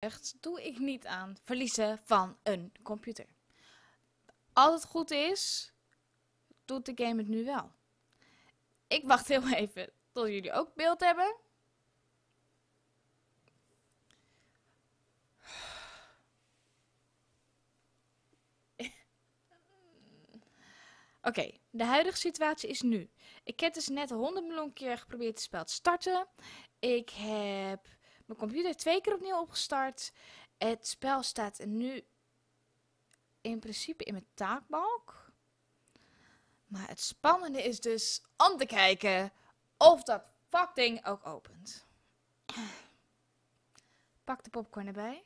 gezegd, doe ik niet aan verliezen van een computer. Als het goed is, doet de game het nu wel. Ik wacht heel even tot jullie ook beeld hebben. Oké, de huidige situatie is nu. Ik heb dus net 100 miljoen keer geprobeerd het spel te starten. Ik heb mijn computer 2 keer opnieuw opgestart. Het spel staat nu in principe in mijn taakbalk. Maar het spannende is dus om te kijken of dat fuckding ook opent. Pak de popcorn erbij.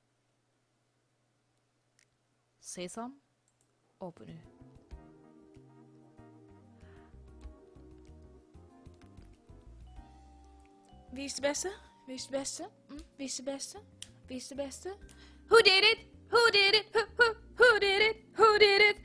Sesam, open nu. Wie is de beste? Wie is de beste? Wie is de beste? Wie is de beste? Who did it? Who did it? Who did it? Who did it?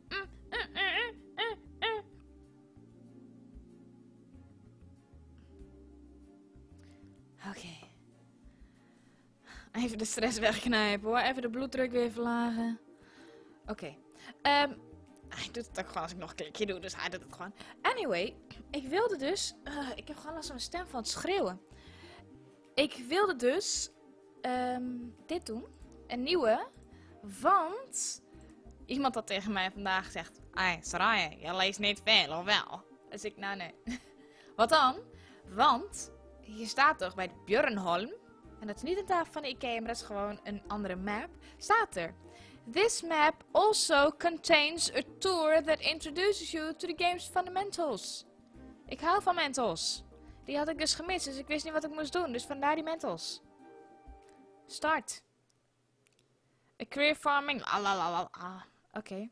Oké. Even de stress wegknijpen hoor. Even de bloeddruk weer verlagen. Oké. Hij doet het ook gewoon als ik nog een klikje doe. Dus hij doet het gewoon. Anyway. Ik wilde dus... ik heb gewoon last van mijn stem van het schreeuwen. Ik wilde dus... dit doen. Een nieuwe. Want... Iemand had tegen mij vandaag gezegd... Ai, Saraya, je leest niet veel, of wel? Dus ik, nou nee. Wat dan? Want... Hier staat toch bij de Björnholm... En dat is niet een tafel van de IKEA, maar dat is gewoon een andere map. Staat er. This map also contains a tour that introduces you to the game's fundamentals. Ik hou van mentals. Die had ik dus gemist, dus ik wist niet wat ik moest doen. Dus vandaar die mentals. Start. A career farming. Oké.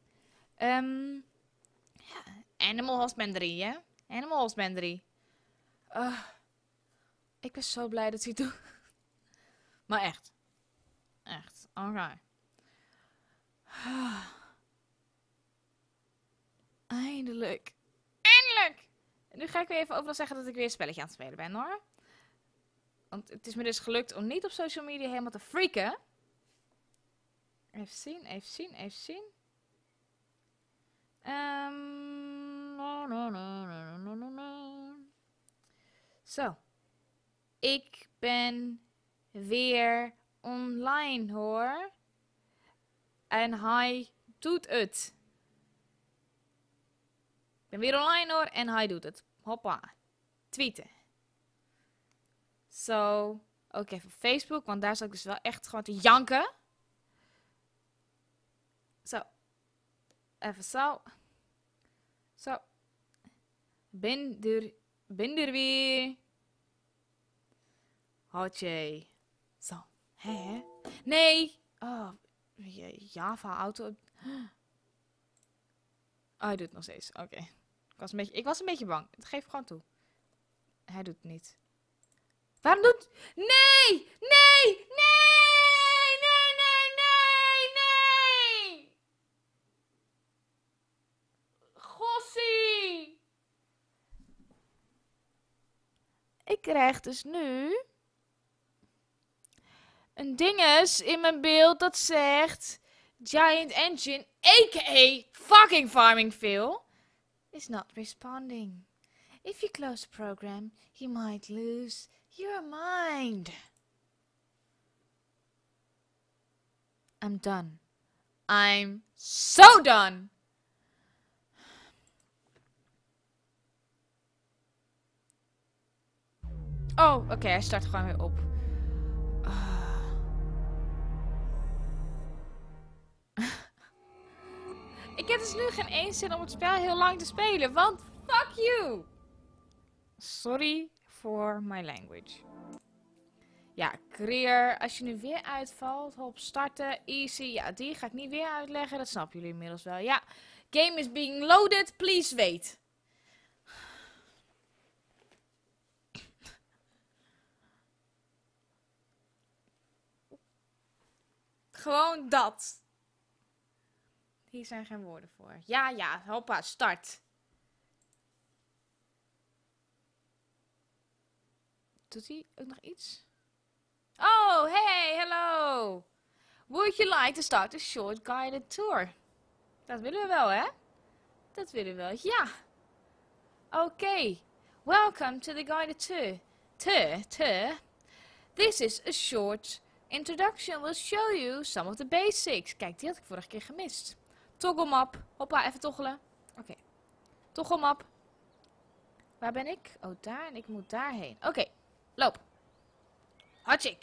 Ja. Animal husbandry, hè? Animal husbandry. Ik ben zo blij dat hij het doet. Maar echt. Echt. Oké. Eindelijk. Eindelijk! En nu ga ik weer even overal zeggen dat ik weer een spelletje aan het spelen ben, hoor. Want het is me dus gelukt om niet op social media helemaal te freaken. Even zien, even zien, even zien. Zo. Ik ben weer online, hoor. En hij doet het. Ik ben weer online, hoor. En hij doet het. Hoppa. Tweeten. Zo. Ook even op Facebook. Want daar zat ik dus wel echt gewoon te janken. Zo. Even zo. Zo. Ben er weer. Hotje. Zo. Hè? Nee. Oh. Java auto. Oh, hij doet het nog steeds. Oké. Ik was een beetje bang. Dat geef ik gewoon toe. Hij doet het niet. Waarom doet... Nee! Nee! Nee! Nee! Nee! Nee! Nee! Gossie! Ik krijg dus nu... een dinges in mijn beeld dat zegt... Giant Engine, a.k.a. fucking Farming Phil, is not responding. If you close the program, you might lose your mind. I'm done. I'm so done. Oh, oké, hij start gewoon weer op. Ik heb dus nu geen eens zin om het spel heel lang te spelen, want fuck you! Sorry for my language. Ja, career, als je nu weer uitvalt, op starten, easy. Ja, die ga ik niet weer uitleggen, dat snappen jullie inmiddels wel. Ja, game is being loaded, please wait. Gewoon dat. Hier zijn geen woorden voor. Ja, ja, hoppa, start. Doet hij ook nog iets? Oh, hey! Would you like to start a short guided tour? Dat willen we wel, hè? Dat willen we wel, ja. Oké. Welcome to the guided tour. This is a short introduction. We'll show you some of the basics. Kijk, die had ik vorige keer gemist. Toggle map. Hoppa, even toggelen. Oké. Toggle map. Waar ben ik? Oh, daar. En ik moet daarheen. Oké. Loop. Hatchik.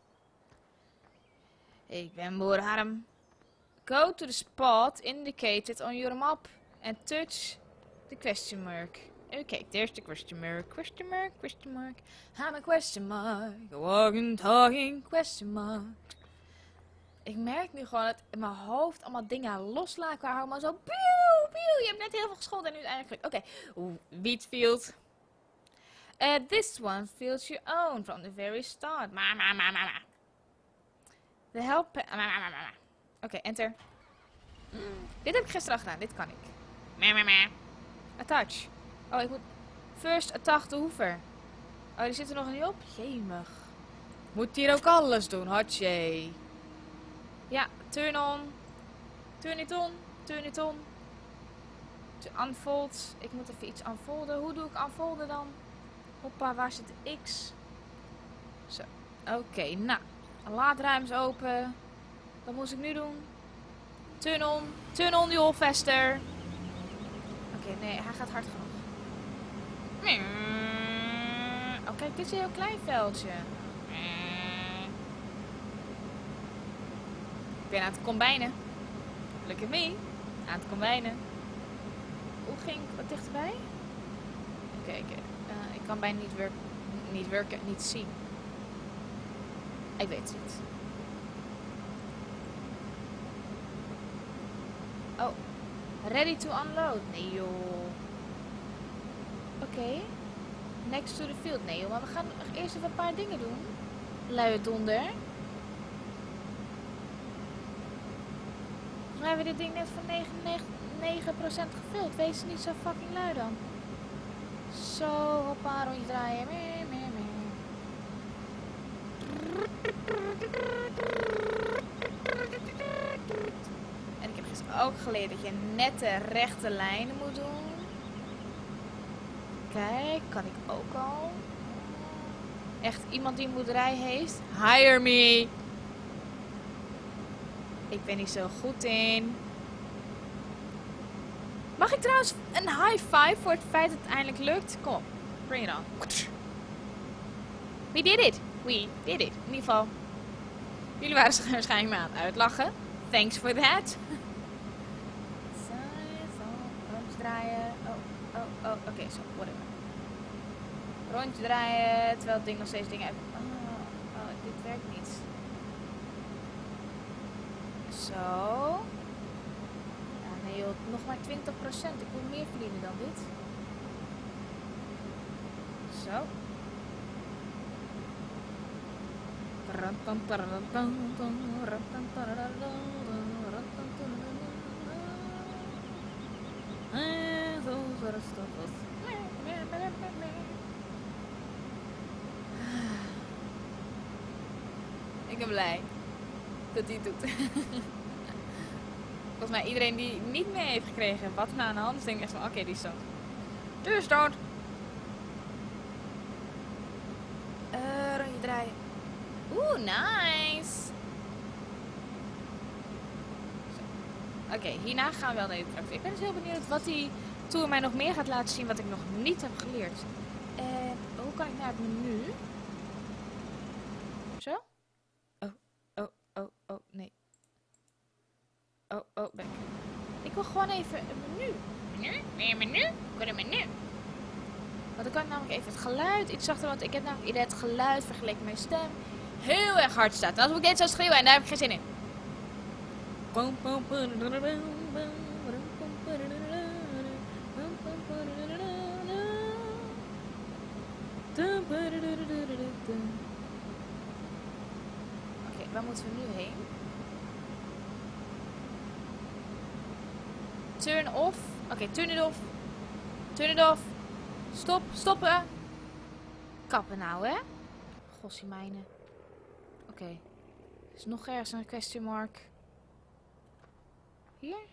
Ik ben Boer Harm. Go to the spot indicated on your map and touch the question mark. Okay, there's the question mark. Question mark, question mark. I'm a question mark. Walking, talking, question mark. Ik merk nu gewoon dat in mijn hoofd allemaal dingen loslaat. Ik hou maar zo. Pieuw, pieuw. Je hebt net heel veel gescholden en nu uiteindelijk. Oké. Wheatfield. This one feels your own from the very start. Ma. The help. Oké, enter. Dit heb ik gisteren gedaan. Dit kan ik. Attach. Oh, ik moet first attach de hoever. Oh, die zit er nog niet op? Jemig. Moet hier ook alles doen, hartje. Ja, turn on. Turn it on. Turn it on. To unfold. Ik moet even iets unfolden. Hoe doe ik unfolden dan? Hoppa, waar zit de X? Zo. Oké, nou. Laadruim is open. Wat moest ik nu doen? Turn on. Turn on die holvester. Oké, nee, hij gaat hard genoeg. Oh, kijk, dit is een heel klein veldje. Ik ben aan het combinen. Look at me. Aan het combinen. Hoe ging ik wat dichterbij? Kijk, ik kan bijna niet zien. Ik weet het niet. Oh, ready to unload. Nee joh. Oké. Next to the field. Nee joh, maar we gaan eerst even een paar dingen doen. Luie donder. We hebben dit ding net van 99% gevuld. Wees niet zo fucking lui dan. Zo, hoppa, rondje draaien. En ik heb gisteren ook geleerd dat je nette rechte lijnen moet doen. Kijk, kan ik ook al. Echt iemand die een boerderij heeft? Hire me! Ik ben niet zo goed in. Mag ik trouwens een high five voor het feit dat het eindelijk lukt? Kom op, bring it on. We did it! We did it. In ieder geval, jullie waren zich waarschijnlijk me aan het uitlachen. Thanks for that. Rondje draaien. Oh, oké, zo, whatever. Rondje draaien, terwijl het ding nog steeds dingen heeft. Oh, dit werkt niet. Zo. Ja, nee joh, nog maar 20%. Ik wil meer verdienen dan dit. Zo. Ik ben blij dat hij het doet. Volgens mij iedereen die niet mee heeft gekregen wat er nou aan de hand is, denkt echt van oké, die is dood. Die is dood. Rondje draaien. Oeh, nice. Oké, hierna gaan we wel naar de tractor. Ik ben dus heel benieuwd wat die tour mij nog meer gaat laten zien wat ik nog niet heb geleerd. En hoe kan ik naar het menu? Zo? Oh, nee. Oh, back. Ik wil gewoon even een menu. Menu? Wat een menu? Want dan kan ik namelijk even het geluid iets zachter, want ik heb namelijk idee het geluid vergeleken met mijn stem heel erg hard staat. En als ik dit zo schreeuwen en daar heb ik geen zin in. Oké, waar moeten we nu heen? Turn off. Oké, turn it off. Turn it off. Stop, stoppen. Kappen nou, hè? Gossie mijne. Oké. Is nog ergens een question mark? Hier?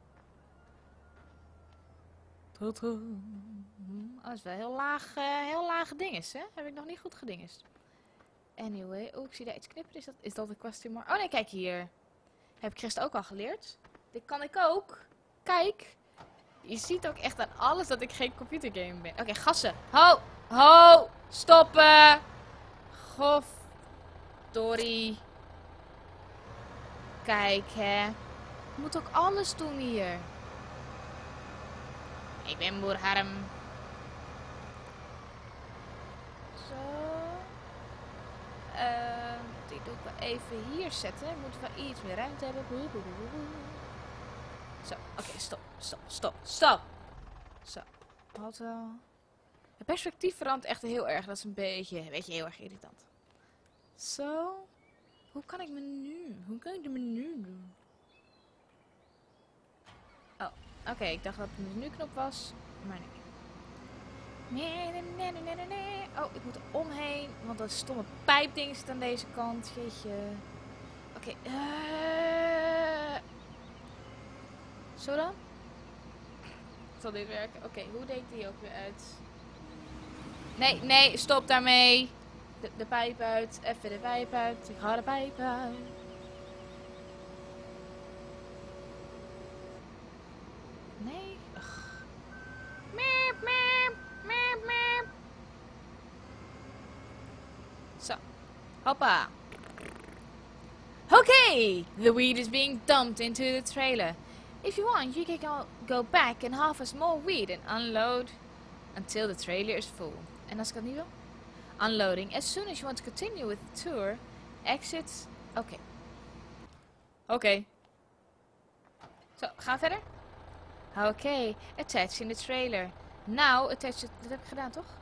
Oh, dat is wel heel lage dinges, hè? Heb ik nog niet goed gedingest. Anyway, oh, ik zie daar iets knipperen. Is dat een question mark? Oh nee, kijk hier. Heb ik gisteren ook al geleerd. Dit kan ik ook. Kijk. Je ziet ook echt aan alles dat ik geen computergame ben. Oké, gassen. Ho! Ho! Stoppen! Gof. Dory. Kijk, hè. Ik moet ook alles doen hier. Ik ben boer Harm. Zo. Die doe ik wel even hier zetten. Moeten we iets meer ruimte hebben. Zo, oké, stop. Zo, auto. Het perspectief verandert echt heel erg. Dat is een beetje, heel erg irritant. Zo. Hoe kan ik de menu doen? Oh, oké, ik dacht dat het een menuknop was. Maar nee. Oh, ik moet er omheen. Want dat stomme pijpding zit aan deze kant. Jeetje. Oké. Zo dan? Zal dit werken? Oké, hoe deed die ook weer uit? Nee, stop daarmee. De pijp uit. Even de pijp uit. Ik ga de pijp uit. Nee. Ugh. Meep, meep, meep, meep. Zo. Hoppa. Okay, the weed is being dumped into the trailer. If you want, you can go back and harvest more weed and unload until the trailer is full. En als ik dat niet wil? Unloading. As soon as you want to continue with the tour, exit. Oké. Zo, gaan we verder? Oké, attach in the trailer. Now, attach it. Dat heb ik gedaan, toch?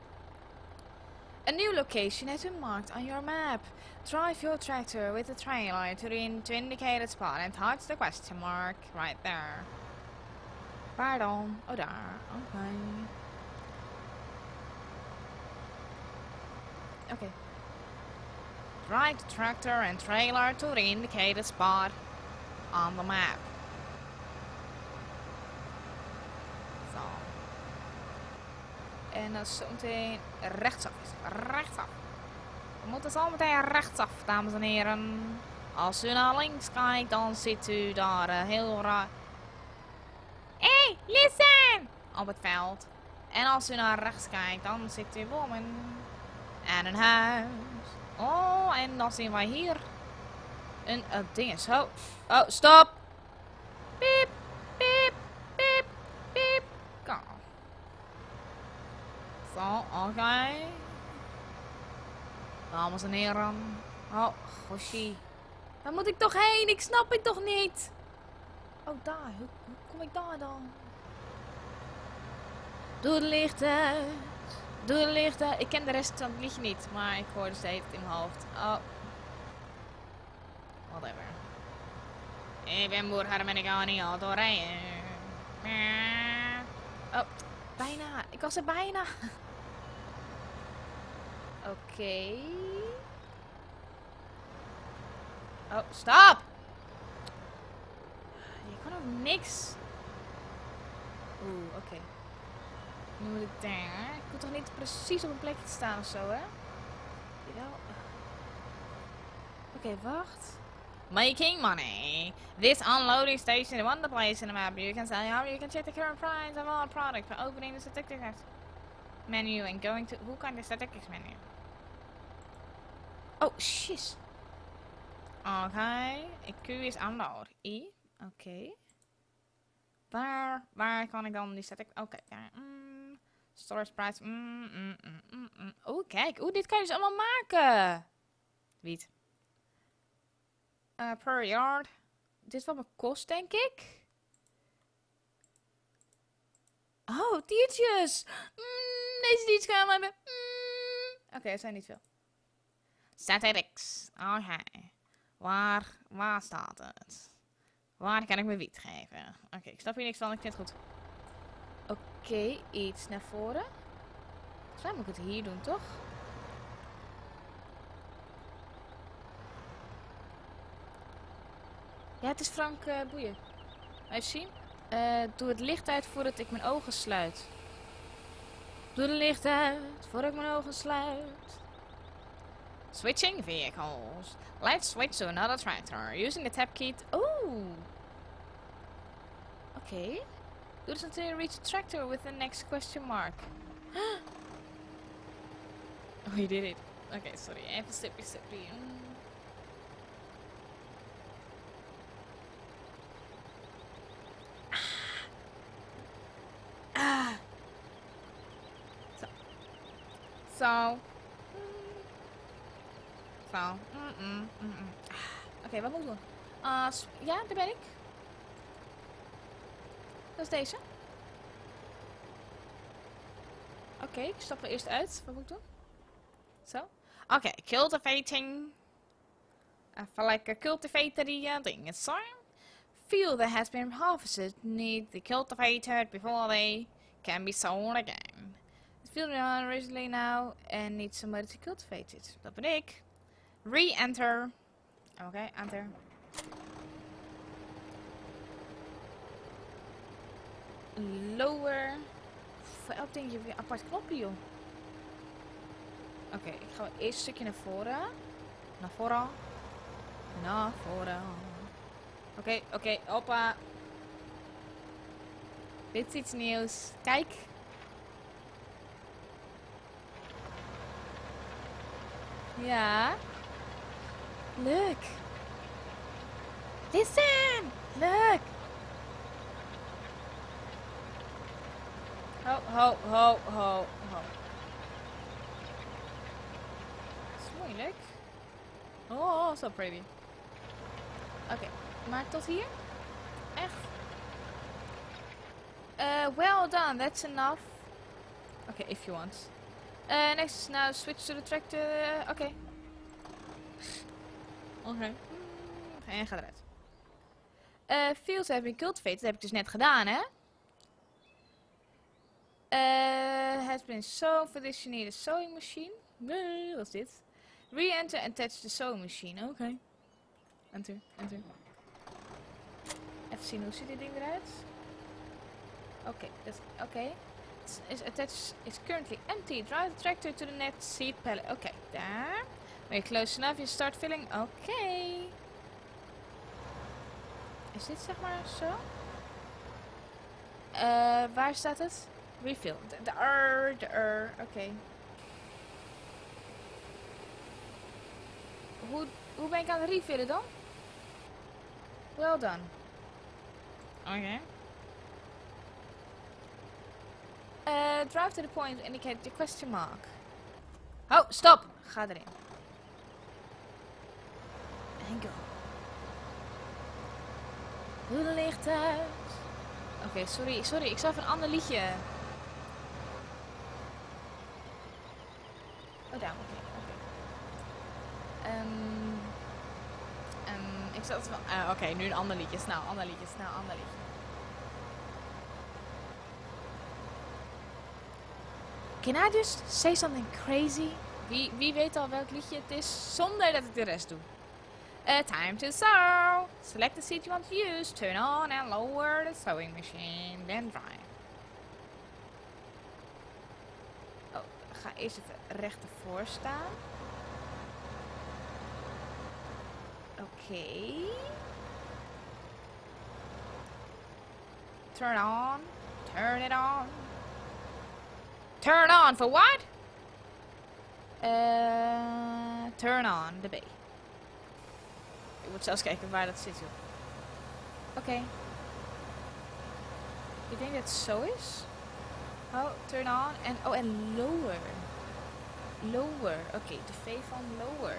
A new location has been marked on your map. Drive your tractor with the trailer to the indicated spot and touch the question mark right there. Pardon. Oh, daar. Oké. Oké. Drive the tractor and trailer to the indicated spot on the map. Zo. En dan zo meteen rechtsaf. Rechtsaf. We moeten zo meteen rechtsaf, dames en heren. Als u naar links kijkt, dan ziet u daar heel raar. Hey, listen! Op het veld. En als u naar rechts kijkt, dan ziet u bomen. En een huis. Oh, en dan zien wij hier een ding. Zo. Oh, stop! Piep, piep, piep, piep. Kom. Zo, oké. Dames en heren. Oh, goshie. Waar moet ik toch heen? Ik snap het toch niet? Oh, daar. Hoe kom ik daar dan? Doe de licht uit. Doe de licht uit. Ik ken de rest van het liedje niet, maar ik hoorde ze het in mijn hoofd. Oh. Whatever. Ik ben boer Harm en ik ga niet auto rijden. Oh, bijna. Ik was er bijna. Oké. Oh, stop! Je kan ook niks. Oeh, oké. Nu moet ik daar. Ik moet toch niet precies op een plekje staan of zo, hè? Jawel. Oké, wacht. Making money. This unloading station is one the place in the map. You can sell how you can check the current price of all products by opening the statistics menu and going to hoe kan de statistics menu? Oh, shit. Oké. Q is unload. I. Oké. Waar kan ik dan die statistics? Oké. Storage price. Oh, kijk. Oeh, dit kan je dus allemaal maken. Wiet. Per yard. Dit is wat me kost, denk ik. Oh, diertjes. Deze diertjes gaan we hebben. Oké, dat zijn niet veel. Statistics. Oké. Waar staat het? Waar kan ik mijn wiet geven? Oké, ik snap hier niks van. Ik vind het goed. Oké, iets naar voren. Volgens mij moet ik het hier doen, toch? Ja, het is Frank Boeien. Even zien. Doe het licht uit voordat ik mijn ogen sluit. Doe het licht uit voordat ik mijn ogen sluit. Switching vehicles. Let's switch to another tractor. Using the tab key. Oh. Okay. Do this until you reach the tractor with the next question mark. Oh, you did it. Okay, sorry. Even stipje. Zo. Zo. Oké, wat moeten we doen? Ja, daar ben ik. Dat is deze. Oké, ik stap er eerst uit. Wat moet ik doen? Zo. Oké, cultivating. I feel like a cultivatory thing. It's sorry. Field that has been harvested need to be cultivated before they can be sold again. The field originally now and needs somebody to cultivate it. Dat ben ik. Re-enter. Oké, enter. Lower. Voor elk ding heb je een apart knopje, joh. Oké, ik ga eerst een stukje naar voren. Naar voren. Naar voren. Oké, hoppa. Dit is iets nieuws. Kijk. Ja. Look. Listen. Look. Ho. Dat is moeilijk. Oh, so pretty. Oké, maar tot hier? Echt? Well done, that's enough. Oké, if you want. Next is now switch to the tractor. Oké. En ga eruit. Fields have been cultivated, dat heb ik dus net gedaan, hè? Has been sown for this, you need a sewing machine. Wat is dit? Re-enter and attach the sewing machine. Oké. Enter. Even zien, hoe ziet dit ding eruit? Oké. It's currently empty. Drive the tractor to the next seat pallet. Oké, daar. When you're close enough, you start filling. Oké. Is dit zeg maar zo? Waar staat het? Refill. De R. Oké. Hoe ben ik aan het refillen dan? Well done. Oké. Drive to the point to indicate the question mark. Oh, stop! Ga erin. En go. Doe de licht uit. Oké, sorry. Ik zag even een ander liedje. Oh, daar. Oké. Ik zat wel... Oké, nu een ander liedje. Snel, ander liedje. Can I just say something crazy? Wie weet al welk liedje het is, zonder dat ik de rest doe. Time to sew. Select the seat you want to use. Turn on and lower the sewing machine. Then drive. Oh, ik ga eerst even recht ervoor staan. Oké. Turn on. Turn it on. Turn on for what? Turn on de B. Ik moet zelfs kijken waar dat zit, joh. Oké. Ik denk dat het zo is. Oh, turn on. En lower. Lower. Oké, de V van lower.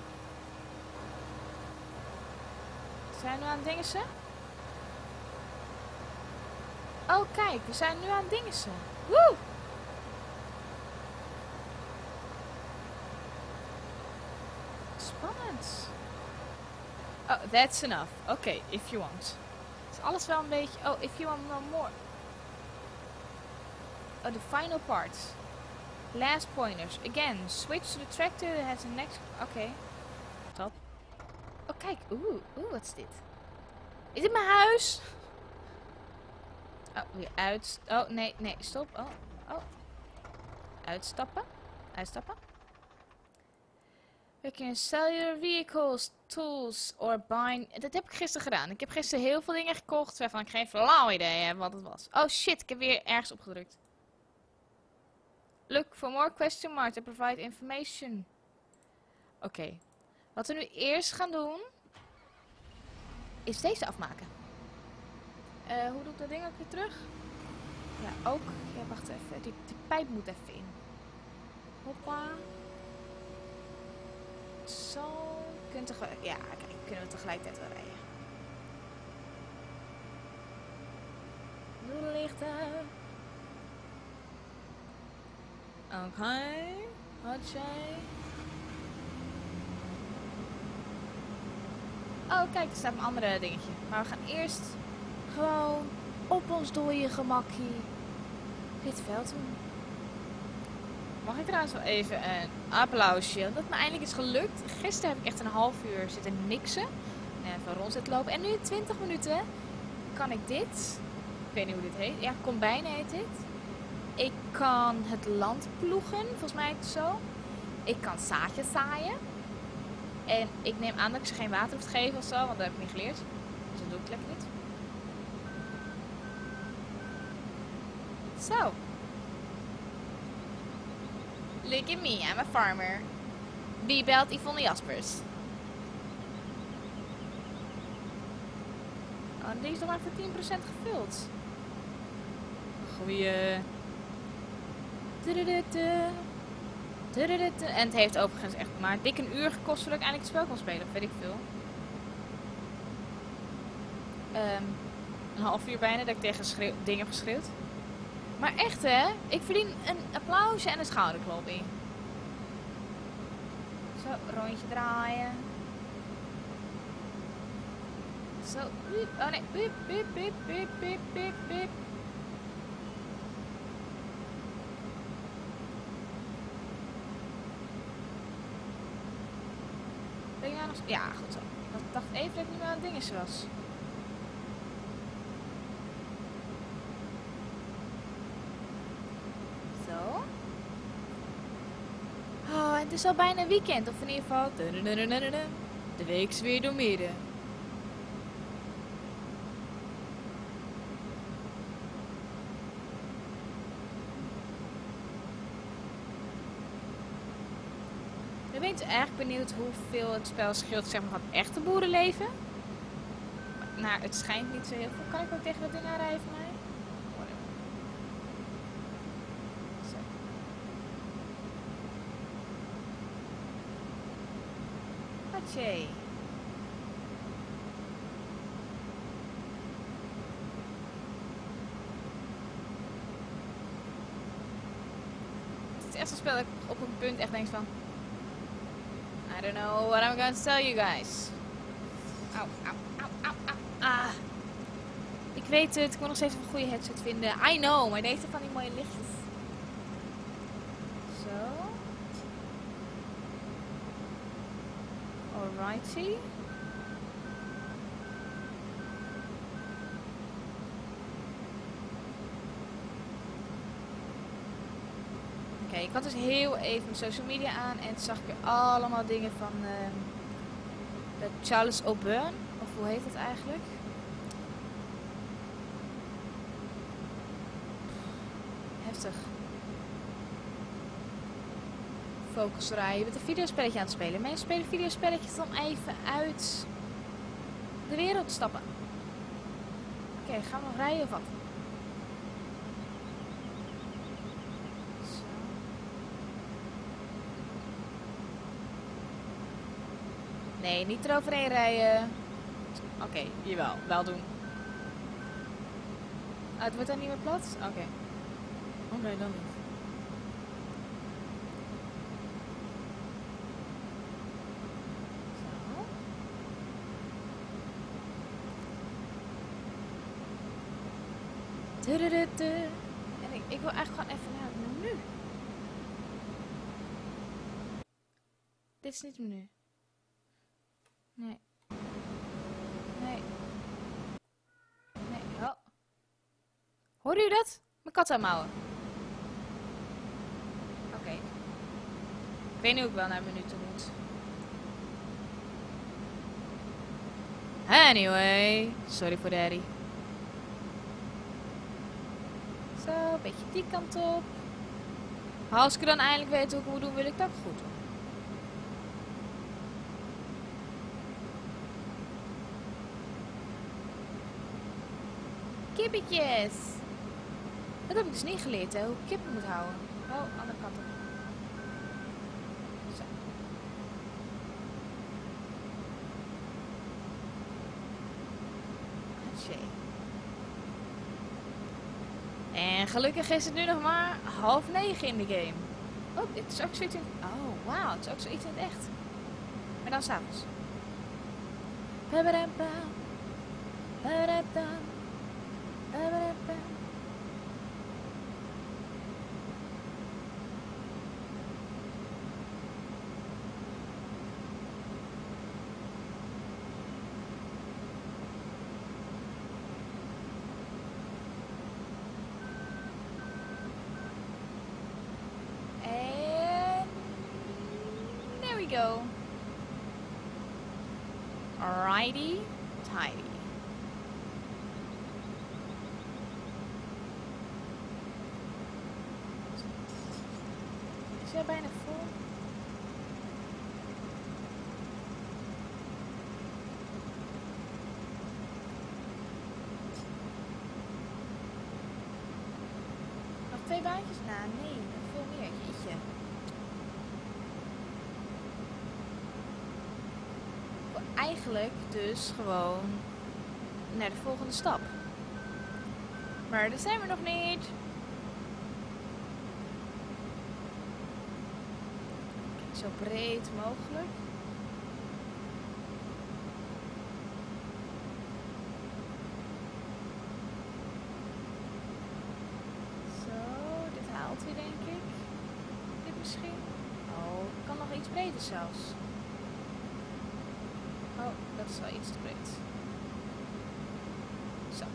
Zijn we nu aan het dingessen? Oh, kijk. We zijn nu aan het dingessen. Woe! Spannend. Oh, that's enough. Okay, if you want. Is alles wel een beetje... Oh, if you want no more. Oh, the final parts. Last pointers. Again, switch to the tractor that has the next... Oké. Top. Oh, kijk. Oeh, wat is dit? Is dit mijn huis? Oh, weer uit. Oh, nee, nee, stop. Oh, oh. Uitstappen. Uitstappen. We can sell your vehicles, tools or buy... Dat heb ik gisteren gedaan. Ik heb gisteren heel veel dingen gekocht waarvan ik geen flauw idee heb wat het was. Oh shit, ik heb weer ergens opgedrukt. Look for more question marks and provide information. Oké. Wat we nu eerst gaan doen... is deze afmaken. Hoe doe ik dat ding ook weer terug? Ja, ook. Ja, wacht even. Die pijp moet even in. Hoppa. Zo. Ja, kijk, kunnen we tegelijkertijd wel rijden. Doe de lichten. Oké. Hotje. Oh, kijk, er staat een andere dingetje. Maar we gaan eerst gewoon op ons dode gemakkie dit veld doen. Mag ik trouwens wel even een applausje? Dat het me eindelijk is gelukt. Gisteren heb ik echt een half uur zitten niksen. En even rond zitten lopen. En nu in 20 minuten kan ik dit. Ik weet niet hoe dit heet. Ja, combine heet dit. Ik kan het land ploegen. Volgens mij is het zo. Ik kan zaadjes zaaien. En ik neem aan dat ik ze geen water hoef te geven of zo. Want dat heb ik niet geleerd. Dus dat doe ik lekker niet. Zo. Look at me, I'm a farmer. Wie belt Yvonne Jaspers? Oh, deze is nog maar voor 10% gevuld. Goeie. En het heeft overigens echt maar dik een uur gekost voordat ik eindelijk het spel kon spelen. Weet ik veel. Een half uur bijna dat ik tegen dingen heb geschreeuwd. Maar echt hè, ik verdien een applausje en een schouderklopje. Zo, rondje draaien. Zo, piep. Oh nee, piep, piep, piep, piep, piep, piep, piep. Ben je nou nog... Ja, goed zo. Ik dacht even dat ik niet meer aan het ding was. Oh, en het is al bijna weekend, of in ieder geval de week is weer door midden. Ik ben dus erg benieuwd hoeveel het spel scheelt, zeg maar, van het echte boerenleven. Nou, het schijnt niet zo heel veel. Kan ik ook tegen dat ding aanrijden van mij? Jee. Het is echt een spel dat ik op een punt echt denk van... I don't know what I'm going to tell you guys. Au, au, au, au, au. Ah. Ik weet het, ik moet nog steeds een goede headset vinden. I know, maar deze van die mooie lichtjes. Zo. Alrighty. Oké, ik had dus heel even mijn social media aan en toen zag ik er allemaal dingen van de Charles Aubin, of hoe heet het eigenlijk? Heftig. Focusrij. Je bent een videospelletje aan het spelen. Mensen spelen videospelletjes om even uit de wereld te stappen. Oké, gaan we nog rijden of wat? Zo. Nee, niet eroverheen rijden. Oké, jawel. Wel doen. Oh, het wordt dan niet meer plat? Oké. Oké, dan niet. En ik wil eigenlijk gewoon even naar het menu. Dit is niet het menu. Nee. Nee. Hoorde u dat? Mijn kat aan mouwen. Oké. Ik weet nu ook wel naar een menu toe moet. Anyway. Sorry voor daddy. Zo, een beetje die kant op. Als ik er dan eindelijk weet hoe ik het moet doen, wil ik dat ook goed doen. Kippetjes. Dat heb ik dus niet geleerd, hè, hoe ik kippen moet houden. Oh, andere kant op. Zo. Hatje. En gelukkig is het nu nog maar 8:30 in de game. Oh, dit is ook zoiets in... Oh, wauw, het is ook zoiets in het echt. Maar dan s'avonds. There we go. Alrighty, tidy. Is jij bijna vol? Nog 2 baantjes? Nou, nee, veel meer. Jeetje. Eigenlijk dus gewoon naar de volgende stap. Maar daar zijn we nog niet. Kijk, zo breed mogelijk. Zo, dit haalt hij denk ik. Dit misschien. Oh, kan nog iets breder zelfs. Oh, dat is wel iets te breed. Zo.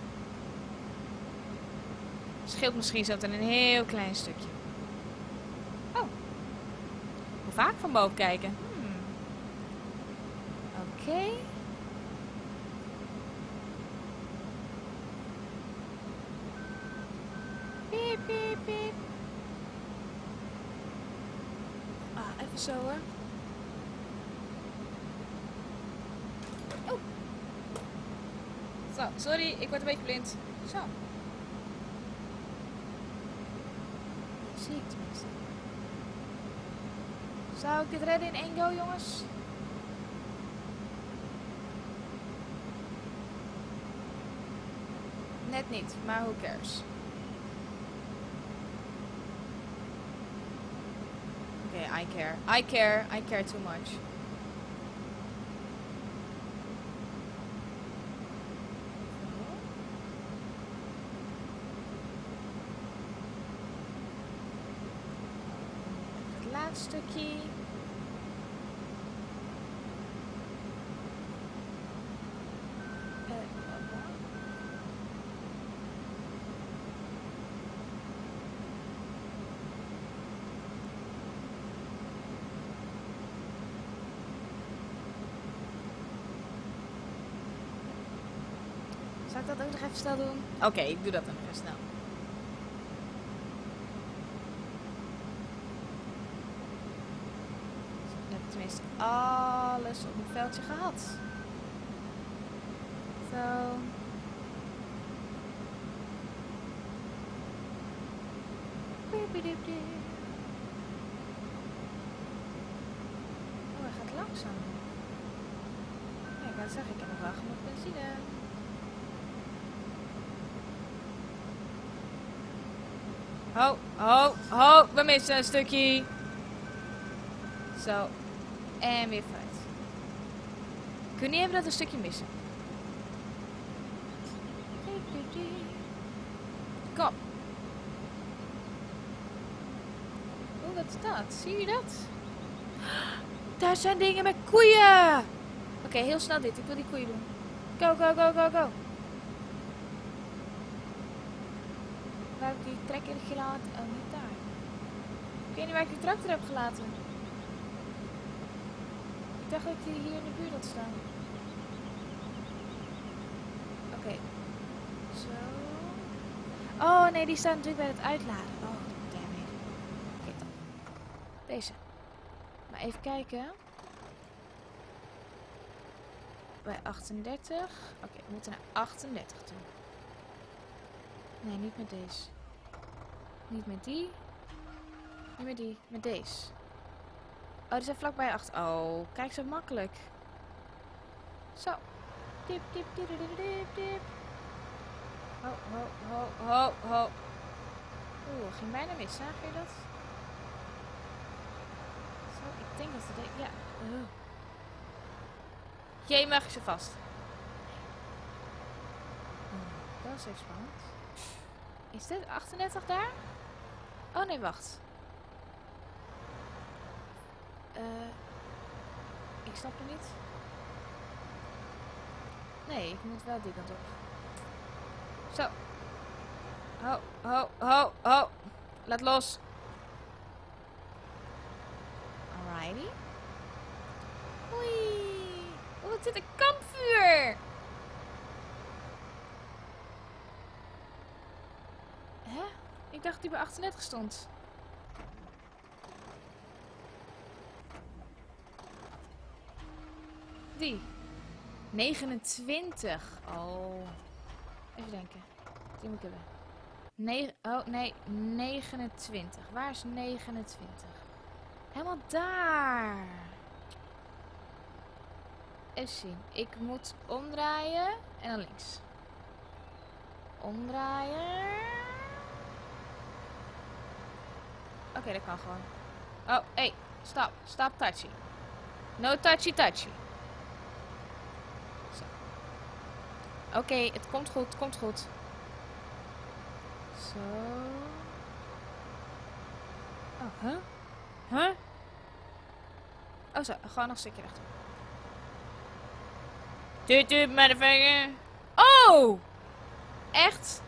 Scheelt misschien zo een heel klein stukje. Oh. Hoe vaak van boven kijken? Oké. Piep, piep, piep. Ah, even zo hoor. Zo, sorry, ik word een beetje blind. Zo. Zie ik tenminste. Zou ik dit redden in 1 go, jongens? Net niet, maar who cares? Oké, I care. I care. I care too much. Stukje. Zal ik dat ook nog even snel doen? Oké, ik doe dat dan even snel. Tenminste, alles op het veldje gehad. Zo. Oh, hij gaat langzaam. Ja, ik wou zeggen, ik heb nog wel genoeg benzine. Ho, ho, ho, we missen een stukje. Zo. En weer vooruit. Kun je niet even dat een stukje missen? Kom. Oeh, wat is dat? Zie je dat? Daar zijn dingen met koeien. Oké, heel snel dit. Ik wil die koeien doen. Go, go, go, go, go. Waar heb ik die trekker gelaten? Oh, niet daar. Ik weet niet waar ik die tractor heb gelaten. Ik dacht dat ik die hier in de buurt had staan. Oké. Zo. Oh nee, die staat natuurlijk bij het uitladen. Oh, damn it. Oké, dan. Deze. Maar even kijken. Bij 38. Oké, we moeten naar 38 toe. Nee, niet met deze. Niet met die. Niet met die. Met deze. Oh, die zijn vlakbij achter. Oh, kijk zo makkelijk. Zo. Dip, dip, dip, dip, dip, dip. Ho, ho, ho, ho, ho. Oeh, ging bijna mis. Zag je dat? Zo, ik denk dat het... Ja. Jee, mag ik ze vast. Dat is even spannend. Is dit 38 daar? Oh nee, wacht. Ik snap het niet. Nee, ik moet wel die kant op. Zo. Ho, ho, ho, ho. Laat los. Alrighty. Oei. Oh, wat zit een kampvuur. Hè? Ik dacht dat die bij 38 stond. Die. 29. Oh. Even denken. Die moet ik hebben. Oh, nee. 29. Waar is 29? Helemaal daar. Even zien. Ik moet omdraaien. En dan links. Omdraaien. Oké, dat kan gewoon. Oh, hey. Stop. Stop touchy. No touchy touchy. Oké, het komt goed, het komt goed. Zo. Oh, huh? Huh? Oh zo, gewoon nog een stukje rechtop. Tuut tuut, motherfucker. Oh! Echt?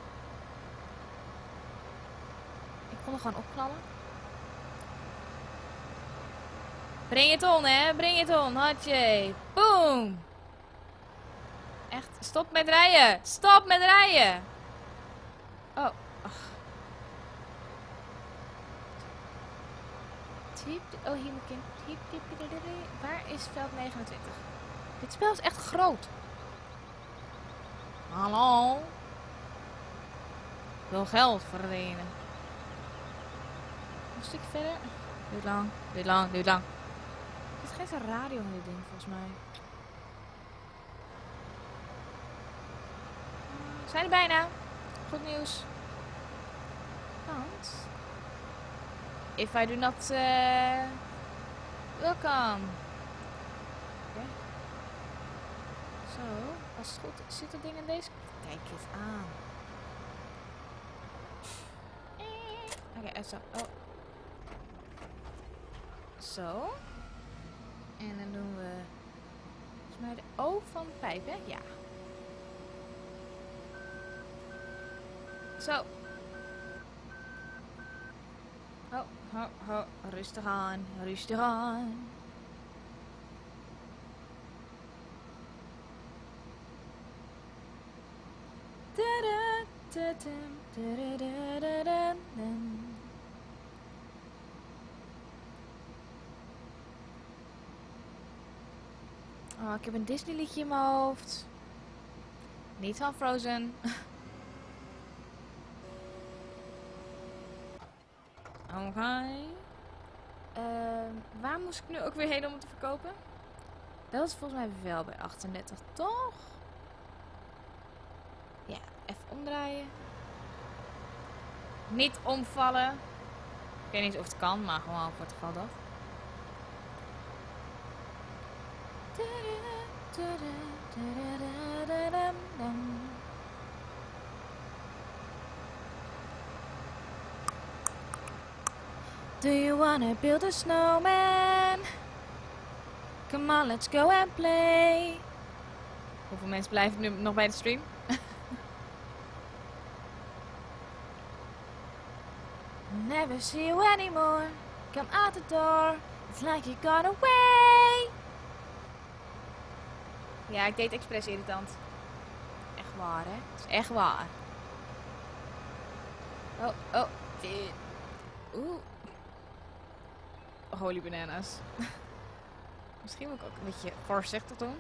Ik kon er gewoon opknallen. Breng het on, hè? Breng het on, hartje. Boom! Echt, stop met rijden. Stop met rijden. Oh. Ach. Oh, hier moet ik in. Waar is veld 29? Dit spel is echt groot. Hallo. Ik wil geld verdienen. Een stukje verder. Duurt lang, duurt lang, duurt lang. Er is geen zo'n radio in dit ding, volgens mij. We zijn er bijna. Goed nieuws. Want... If I do not... welcome. Okay. Zo. Als het goed is, zit dat ding in deze... Kijk eens aan. Oké, zo. Oh. Zo. En dan doen we... Volgens mij de O van de pijp, hè? Ja. Zo. Ho, ho, ho. Rustig aan. Rustig aan. Oh, ik heb een Disney liedje in mijn hoofd. Niet van Frozen. Oké. Waar moest ik nu ook weer heen om het te verkopen? Dat was volgens mij wel bij 38, toch? Ja, even omdraaien. Niet omvallen. Ik weet niet of het kan, maar gewoon voor het geval dat. Do you wanna build a snowman? Come on, let's go and play. Hoeveel mensen blijven nu nog bij de stream? never see you anymore. Come out the door. It's like you got away. Ja, ik deed expres irritant. Echt waar, hè? Het is echt waar. Oh. Oeh. Holy bananas. Misschien moet ik ook een beetje voorzichtig doen.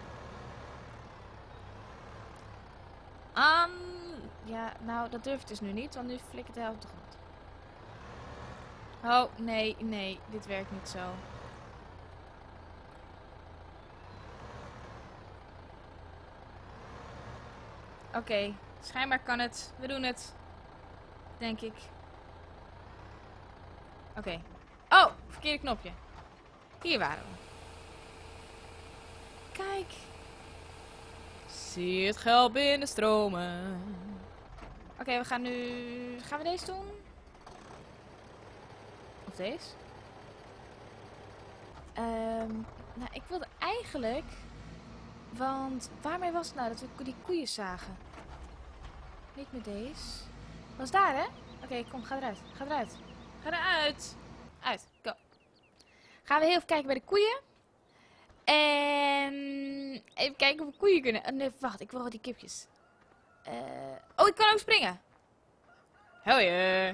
Ja, nou, dat durf ik dus nu niet, want nu flikkert hij op de grond. Oh, nee, dit werkt niet zo. Oké, schijnbaar kan het. We doen het. Denk ik. Oké. Oh, verkeerde knopje. Hier waren we. Kijk. Zie het geld binnenstromen. Oké, we gaan nu... Gaan we deze doen? Of deze? Nou, ik wilde eigenlijk... Want waarmee was het nou dat we die koeien zagen? Niet met deze. Was daar, hè? Oké, kom, ga eruit. Ga eruit. Ga eruit. Uit, go. Gaan we heel even kijken bij de koeien. En even kijken of we koeien kunnen. Nee, wacht, ik wil wel die kipjes. Oh, ik kan ook springen. Hell yeah.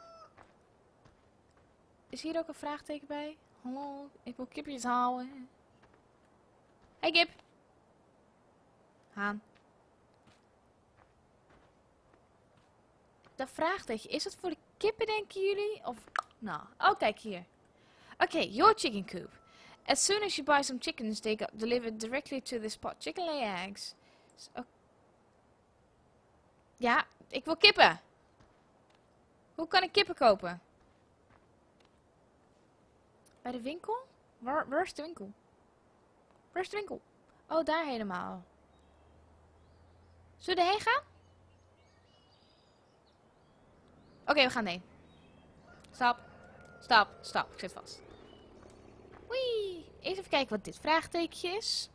Is hier ook een vraagteken bij? Hallo, ik wil kipjes houden. Hey kip. Haan. Dat vraagteken, is het voor de kippen denken jullie? Of, nou, oh kijk hier. Oké, your chicken coop. As soon as you buy some chickens, they get delivered directly to this pot. Chicken lay eggs. Ja, ik wil kippen. Hoe kan ik kippen kopen? Bij de winkel? Waar is de winkel? Waar is de winkel? Oh, daar helemaal. Zullen we erheen gaan? Oké, we gaan heen. Stop. Stop. Stop. Ik zit vast. Wee. Eerst even kijken wat dit vraagtekentje is.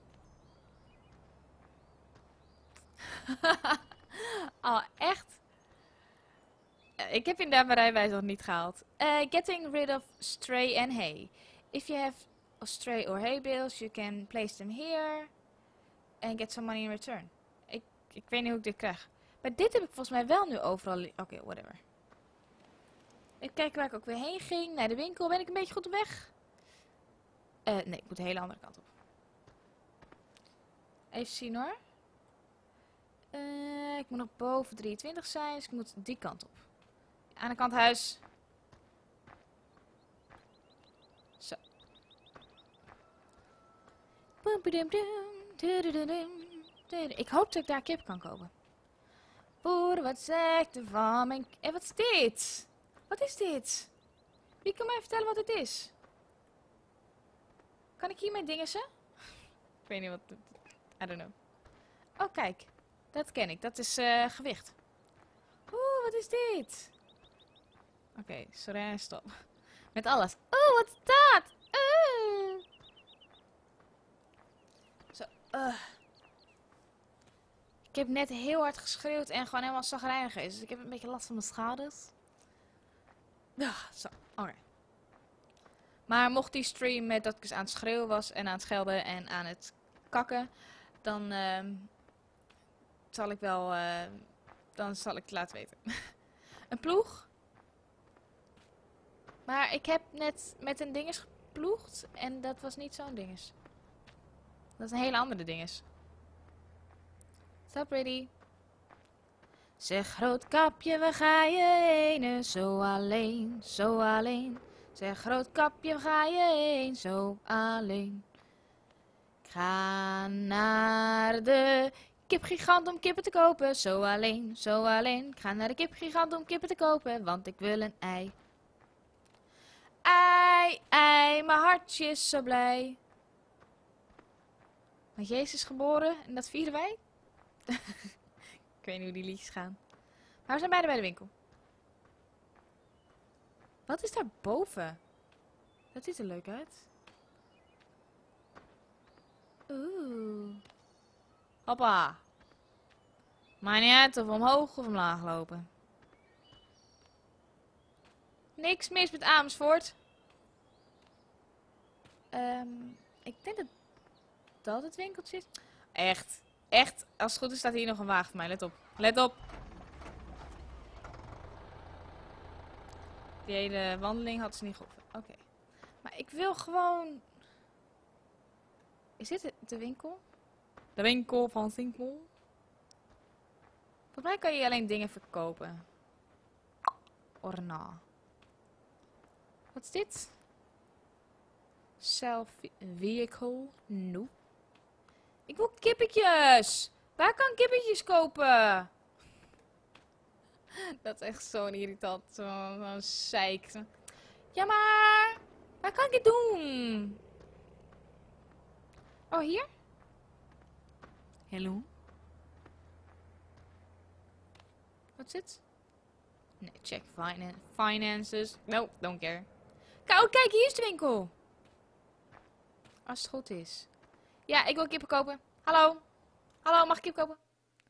Oh, echt? Ik heb inderdaad mijn rijbewijs nog niet gehaald. Getting rid of stray and hay. If you have stray or hay bales, you can place them here. And get some money in return. Ik weet niet hoe ik dit krijg. Maar dit heb ik volgens mij wel nu overal... Oké, whatever. Even kijken waar ik ook weer heen ging. Naar de winkel. Ben ik een beetje goed op weg? Nee, ik moet de hele andere kant op. Even zien hoor. Ik moet nog boven 23 zijn. Dus ik moet die kant op. Aan de kant huis. Zo. Ik hoop dat ik daar kip kan kopen. Boer, wat zegt er van mijn... wat is dit? Wat is dit? Wie kan mij vertellen wat het is? Kan ik hier mijn dingen ze? Ik weet niet wat... I don't know. Oh, kijk. Dat ken ik. Dat is gewicht. Oeh, wat is dit? Oké, sorry, stop. Met alles. Oeh, wat is dat? Zo, Ik heb net heel hard geschreeuwd en gewoon helemaal chagrijnig geweest. Dus ik heb een beetje last van mijn schouders. Zo, oké. Maar mocht die stream met dat ik dus aan het schreeuwen was en aan het schelden en aan het kakken, dan zal ik wel, dan zal ik het laten weten. Een ploeg. Maar ik heb net met een dinges geploegd en dat was niet zo'n dinges. Dat is een hele andere dinges. Stop ready. Zeg Roodkapje, waar ga je heen? Zo alleen, zo alleen. Zeg Roodkapje, waar ga je heen? Zo alleen. Ik ga naar de kipgigant om kippen te kopen. Zo alleen, zo alleen. Ik ga naar de kipgigant om kippen te kopen, want ik wil een ei. Ei, ei, mijn hartje is zo blij. Want Jezus is geboren en dat vieren wij. Ik weet niet hoe die liedjes gaan. Maar we zijn bijna bij de winkel. Wat is daar boven? Dat ziet er leuk uit. Oeh. Hoppa. Maakt niet uit of we omhoog of omlaag lopen. Niks mis met Amersfoort. Ik denk dat dat het winkeltje is. Echt. Echt. Als het goed is staat hier nog een wagen voor mij. Let op. Let op. Die hele wandeling had ze niet gehoeven. Oké. Maar ik wil gewoon... Is dit de winkel? De winkel van Sinkel? Volgens mij kan je alleen dingen verkopen. Orna. Wat is dit? Self-vehicle? No. Ik wil kippetjes! Waar kan ik kippetjes kopen? Dat is echt zo'n irritant. Zo'n zeik. Ja, maar... Waar kan ik het doen? Oh, hier? Hallo? Wat is dit? Nee, check finances. No, don't care. Oh, kijk, hier is de winkel. Als het goed is. Ja, ik wil kippen kopen. Hallo? Hallo, mag ik kip kopen?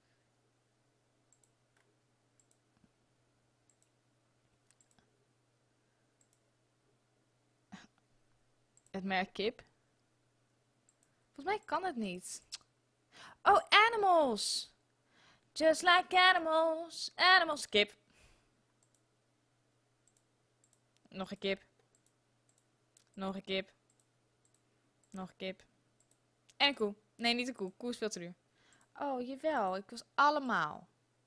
Het merk kip. Volgens mij kan het niet. Oh, animals. Just like animals. Animals. Kip. Nog een kip. Nog een kip. Nog een kip. En een koe. Nee, niet een koe. Koe is veel te duur. Oh, jawel. Ik was allemaal.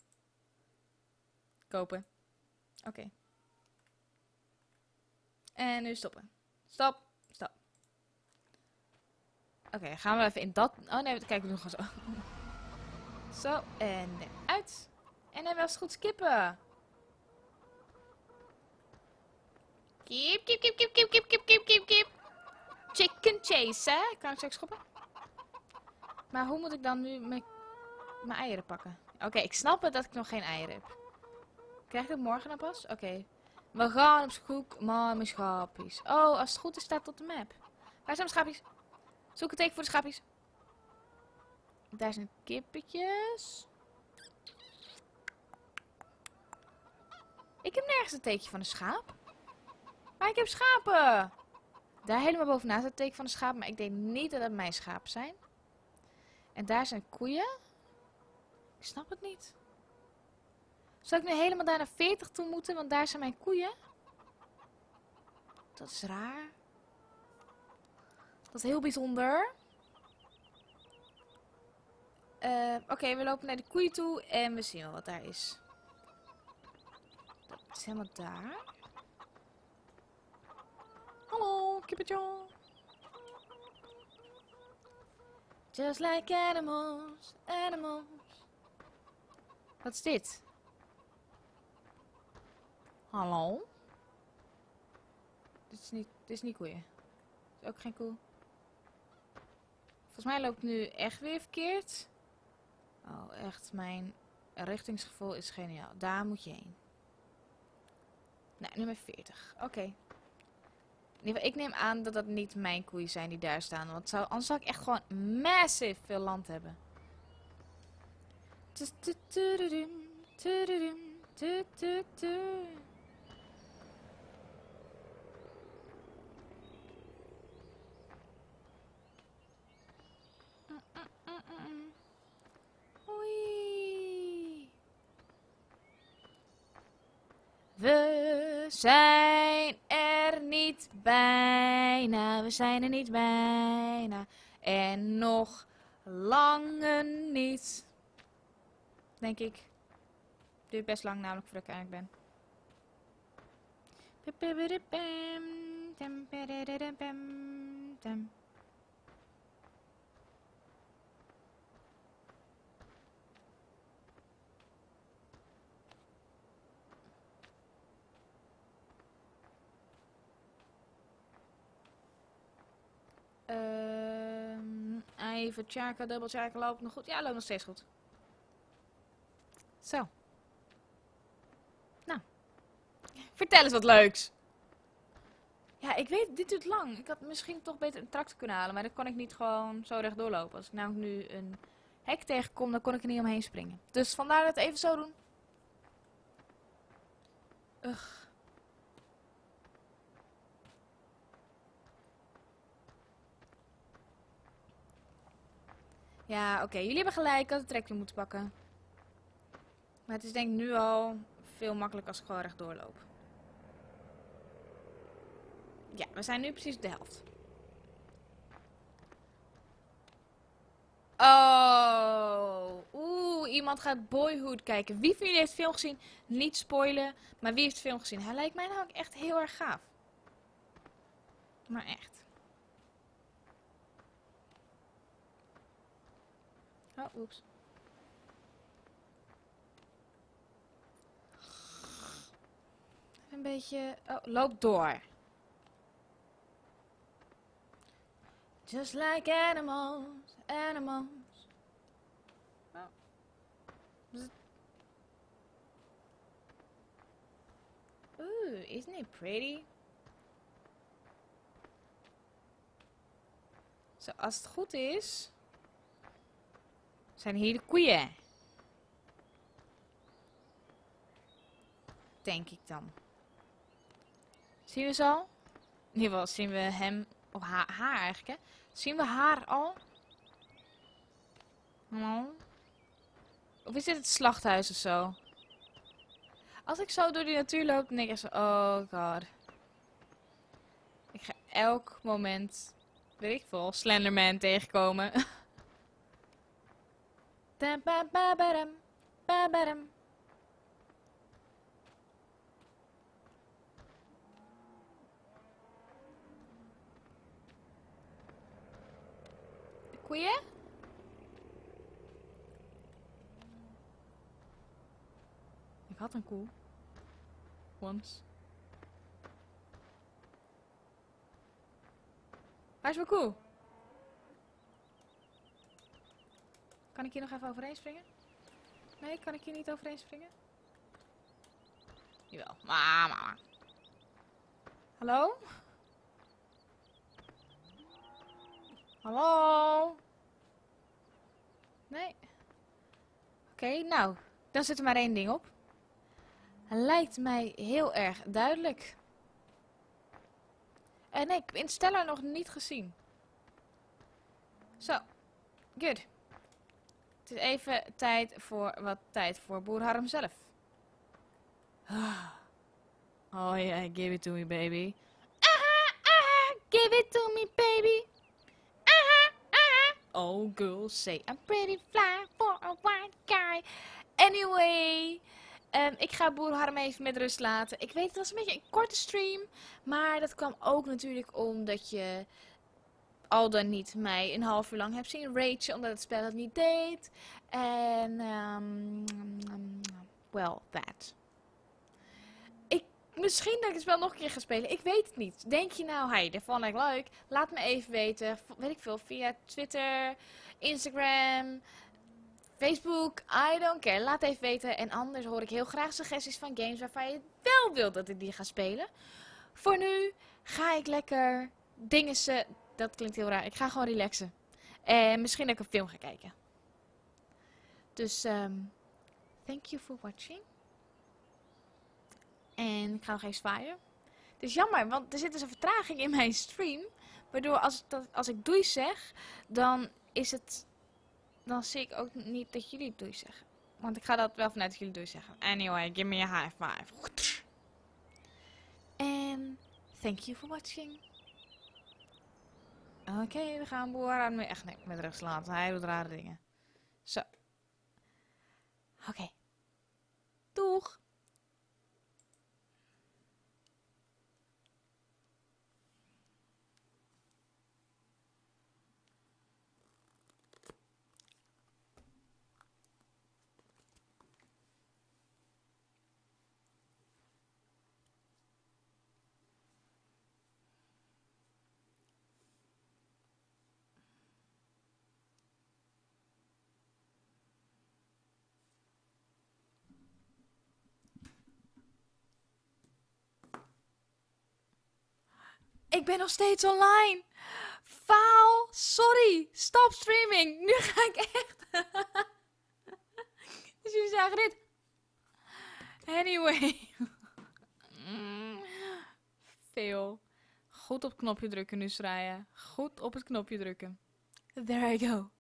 Kopen. Oké. En nu stoppen. Stop. Stop. Oké, gaan we even in dat... Oh nee, kijk, we doen gewoon zo. Zo, en uit. En dan wel eens goed kippen. Kip, kip, kip, kip, kip, kip, kip, kip, kip, kip. Chicken chase, hè? Kan ik straks schoppen? Maar hoe moet ik dan nu mijn eieren pakken? Oké, ik snap het dat ik nog geen eieren heb. Krijg ik dat morgen dan pas? Oké. We gaan op zoek naar mijn schaapjes. Oh, als het goed is staat op de map. Waar zijn mijn schaapjes? Zoek een teken voor de schaapjes. Daar zijn kippetjes. Ik heb nergens een teekje van een schaap. Maar ik heb schapen. Daar helemaal bovenaan staat het teken van een schaap. Maar ik denk niet dat het mijn schapen zijn. En daar zijn koeien. Ik snap het niet. Zou ik nu helemaal daar naar 40 toe moeten? Want daar zijn mijn koeien. Dat is raar. Dat is heel bijzonder. Oké, we lopen naar de koeien toe. En we zien wel wat daar is. Dat is helemaal daar. Hallo, kippetje. Just like animals, animals. Wat is dit? Hallo? Dit is niet koeien. Dit is ook geen koe. Volgens mij loopt het nu echt weer verkeerd. Oh, echt, mijn richtingsgevoel is geniaal. Daar moet je heen. Nou, nummer 40. Oké. Ik neem aan dat dat niet mijn koeien zijn die daar staan. Want anders zou ik echt gewoon massive veel land hebben. Oei. We zijn er niet bijna. We zijn er niet bijna. En nog lange niet. Denk ik. Duurt best lang namelijk voordat ik eindelijk ben. Even checken, dubbel checken, loopt nog goed? Ja, loopt nog steeds goed. Zo. Nou. Vertel eens wat leuks. Ja, ik weet, dit duurt lang. Ik had misschien toch beter een tractor kunnen halen, maar dan kon ik niet gewoon zo recht doorlopen. Als ik nou nu een hek tegenkom, dan kon ik er niet omheen springen. Dus vandaar dat we het even zo doen. Ugh. Ja, oké. Jullie hebben gelijk. Ik had de trekker moeten pakken. Maar het is denk ik nu al veel makkelijker als ik gewoon rechtdoor loop. Ja, we zijn nu precies op de helft. Oh. Oeh, iemand gaat Boyhood kijken. Wie van jullie heeft de film gezien? Niet spoilen. Maar wie heeft de film gezien? Hij lijkt mij nou ook echt heel erg gaaf. Maar echt. Oh, oeps. Een beetje... Oh, loop door. Just like animals, animals. Oh. Ooh, isn't it pretty? Zo, als het goed is... Zijn hier de koeien. Denk ik dan. Zien we ze al? In ieder geval zien we hem... Of haar eigenlijk, hè? Zien we haar al? Oh. Of is dit het slachthuis of zo? Als ik zo door die natuur loop, dan denk ik zo... Oh god. Ik ga elk moment... Weet ik veel, Slenderman tegenkomen. De koeien? Ik had een koe. Once. Waar is mijn koe? Kan ik hier nog even overheen springen? Nee, kan ik hier niet overheen springen? Jawel. Maar. Hallo? Hallo? Nee. Oké, nou. Dan zit er maar één ding op. Het lijkt mij heel erg duidelijk. Nee, ik heb Interstellar nog niet gezien. Zo. Good. Het is even tijd voor Boer Harm zelf. Oh yeah, give it to me, baby. Give it to me, baby. Oh, girls say I'm pretty fly for a white guy. Anyway, ik ga Boer Harm even met rust laten. Ik weet, het was een beetje een korte stream. Maar dat kwam ook natuurlijk omdat je al dan niet mij een half uur lang hebt zien ragen. Omdat het spel het niet deed. En, well, that. Misschien dat ik het spel nog een keer ga spelen. Ik weet het niet. Denk je nou, hey, dat vond ik leuk. Laat me even weten. Weet ik veel. Via Twitter, Instagram, Facebook. I don't care. Laat even weten. En anders hoor ik heel graag suggesties van games waarvan je wel wilt dat ik die ga spelen. Voor nu ga ik lekker dingen. Dat klinkt heel raar. Ik ga gewoon relaxen. En misschien dat ik een film ga kijken. Dus, thank you for watching. En ik ga nog even zwaaien. Het is jammer, want er zit dus een vertraging in mijn stream. Waardoor als ik doei zeg, dan zie ik ook niet dat jullie doei zeggen. Want ik ga dat wel vanuit dat jullie doei zeggen. Anyway, give me a high five. En thank you for watching. Oké, we gaan Boer aan me echt met rust laten. Hij doet rare dingen. Zo. Oké. Doeg! Ik ben nog steeds online. Faal. Sorry. Stop streaming. Nu ga ik echt. Dus jullie zagen dit. Anyway. Veel. Goed op het knopje drukken nu, Soraya. Goed op het knopje drukken. There I go.